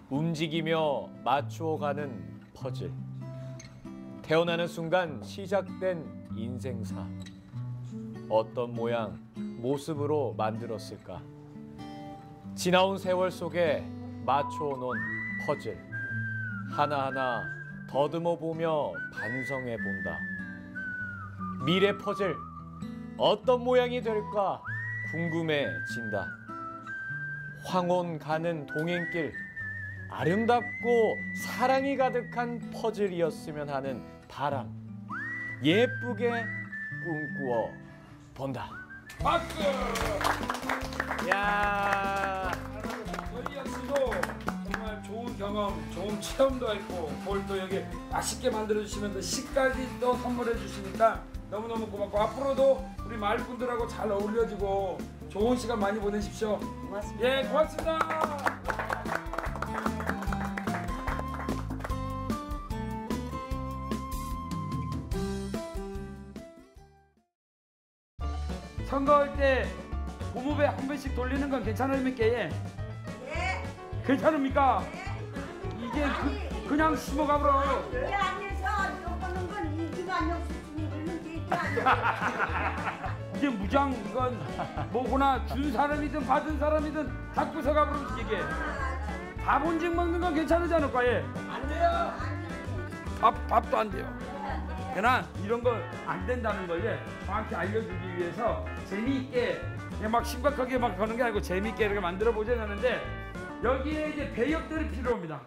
움직이며 맞추어가는 퍼즐. 태어나는 순간 시작된 인생사. 어떤 모양, 모습으로 만들었을까? 지나온 세월 속에 맞춰놓은 퍼즐. 하나하나 더듬어 보며 반성해 본다. 미래 퍼즐, 어떤 모양이 될까 궁금해진다. 황혼 가는 동행길, 아름답고 사랑이 가득한 퍼즐이었으면 하는 바람. 예쁘게 꿈꾸어 본다. 박수! 야, 저희 역시도 정말 좋은 경험, 좋은 체험도 했고 그걸 또 여기 맛있게 만들어주시면서 식까지 또 선물해 주시니까 너무너무 고맙고 앞으로도 우리 마을 분들하고 잘 어울려지고 좋은 시간 많이 보내십시오. 고맙습니다. 예, 고맙습니다. 선거할 때 고무배 한 번씩 돌리는 건 괜찮습니까? 예. 괜찮습니까? 이게 그냥 심어가버려. 왜 안에서 요거는 건 이기가 아니었으니 그러는데 이게 무장 이건 뭐구나. 준 사람이든 받은 사람이든 다 부숴가버려 이게. 밥온직 먹는 건 괜찮지 않을까? 예. 안 돼요. 밥도 안 돼요. 그러나 이런 거 안 된다는 걸 예, 정확히 알려주기 위해서 재미있게 막 심각하게 막 하는 게 아니고 재미있게 이렇게 만들어 보자는 하는데 여기에 이제 배역들이 필요합니다.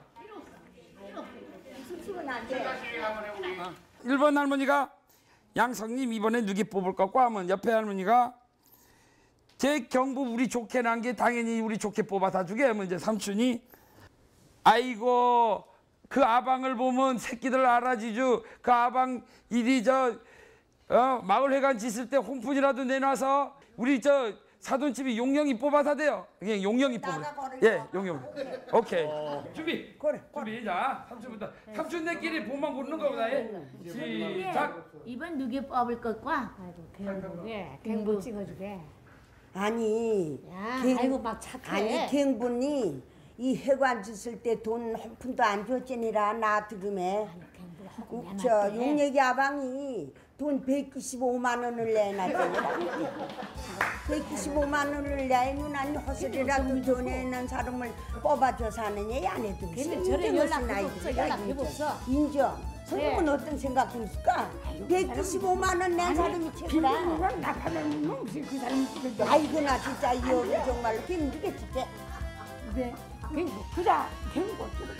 1번 할머니가 양성님 이번에 누구 뽑을 거고 하면 옆에 할머니가 제 경부 우리 좋게 난 게 당연히 우리 좋게 뽑아다 주게 하면 이제 삼촌이 아이고 그 아방을 보면 새끼들 알아지죠. 그 아방 일이 마을 회관 짓을 때 홍푼이라도 내놔서 우리 사돈집이 용령이 뽑아서 돼요. 그냥 용령이 뽑을. 예, 용령. 오케이. 준비. 준비. 자, 삼촌부터. 삼촌네끼리 본만 고르는 거보다. 예. 시작. 이번 누구 뽑을 것과 갱부 찍어주게. 아니 아이고 막 착해. 아니 갱분이 이 회관 짓을 때 돈 한 푼도 안 줬지니라 나 들음에 저 용례기 아방이 돈 195만 원을 내놨더니라 195만 원을 내면 아니 허슬이라도 돈 내는 사람을 뽑아줘서 하느냐 안 해도 근데 저래 연락해봤어. 인정. 선생님은 어떤 생각이 있을까? 195만 원 낸 사람이 최고라. 나타나는 무슨 그 사람이 찍어줘. 아이고 나 진짜 이 여기 정말로 힘들게 진짜. 네. 그자 갱부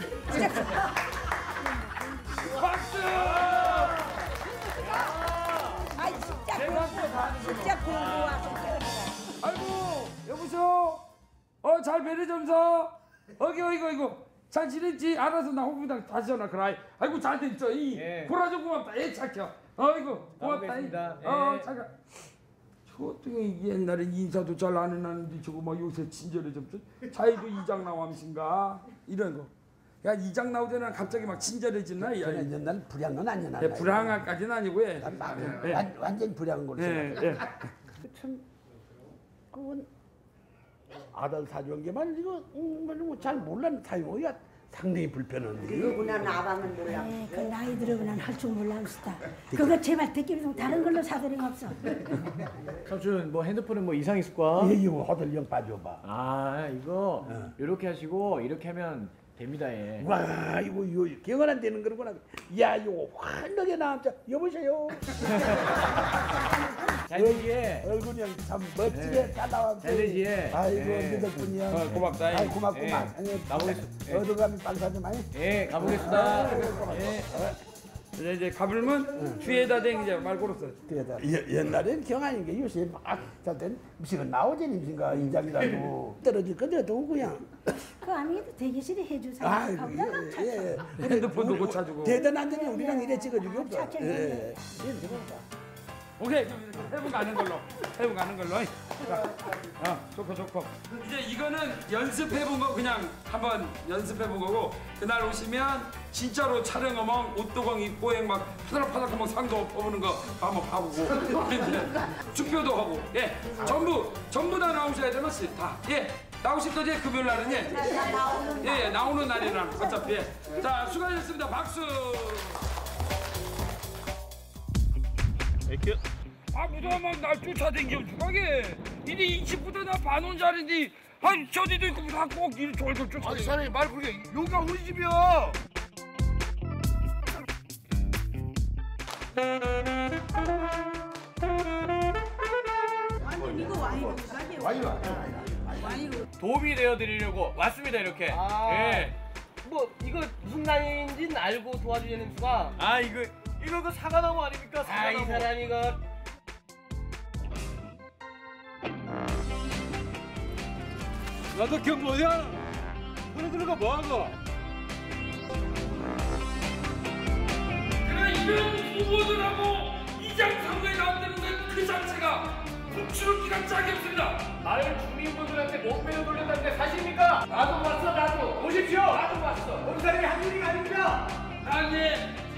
박수! 아이 진짜 공부와서 아이고 여보세요. 잘 배려 점서. 어이구 잘 지냈지? 알아서 나 홍보당 다시 전화 그래. 아이고 잘 됐죠. 보라줘 고맙다. 착해. 아이고 고맙다. 잠깐. 저 어떻게 옛날에 인사도 잘 안 해놨는데 저거 막 요새 친절해졌어. 자기도 이장 나왔신가 이런 거. 야 이장 나오잖아 갑자기 막 친절해지나 이 아이. 옛날 불량은 아니야. 예, 불황아까지는 아니고 예. 완전 불량한 걸로 생각해. 예. 참 그건 아들 사준 게만 이거 잘 몰랐는 사용이야 상당히 불편한데. 누구나 나방은 몰라. 그 나이 들어보면 할 줄 몰라시다. 그거 제발 듣기 좀 다른 걸로 사드림 없어. 삼촌 뭐 핸드폰에 뭐 이상 있을 거야? 이거 허들령 빠져봐. 아 이거 이렇게 하시고 이렇게 하면 됩니다. 예. 와 이거 경을 안 되는 거구나. 야 이거 환하게 나왔자 여보세요. 잘 되지에 얼굴이 참 멋지게 잘 나왔어. 잘 되지에. 아이고 네 덕분이야. 고맙다. 아이 고맙구만. 가보겠습니다. 어디 가면 빵사 좀 많이. 예, 가보겠습니다. 이제 가불면 뒤에다 댕 이제 말 걸었어. 옛날엔 경아인 게 요새 막 자된 무슨 나오지 임신가 인장이라도 떨어질 건데도 그냥. 그 아니도 대기실에 해주세요. 예. 핸드폰도 못 찾고. 대단한 점이 우리랑 이래 찍어주기 없어. 오케이 해보 가는 걸로. 좋고. 이제 이거는 연습해본 거 그냥 한번 연습해본 거고 그날 오시면 진짜로 촬영하면 옷도광 입고 막 파닥파닥하면 상도 퍼보는 거 한번 봐보고 이제 투표도 하고 예 전부 다 나오셔야 되겠지 다 예. 나오실 거지 금요일 날은 예. 예, 나오는 날이라 어차피. 자, 수고하셨습니다. 박수. 땡큐. 아, 무더만 날 쫓아다니겨 주가게. 이제 20부터 나 반원 자리인데, 아니 저기도 있고 꼭 이리 졸졸 쫓아. 아니 사장님 말 그렇게 여기가 우리 집이야. 도움이 되어드리려고 왔습니다 이렇게. 예. 뭐 이거 무슨 날인지는 알고 도와주는 수가. 아 이거 그 사과나무 아닙니까? 이 사과나무. 사람이 그 나도 경보야. 그래 들어가 뭐하고? 그래 이런 후보들하고 이장 선거에 나온다는 그 자체가 국수기가 짝이 없습니다. 마을 주민분들한테 목배를 돌렸다는데 사실입니까? 나도 봤어 나도. 보십시오. 나도 봤어. 본 사람이 한 일이 아닙니다. 난 이제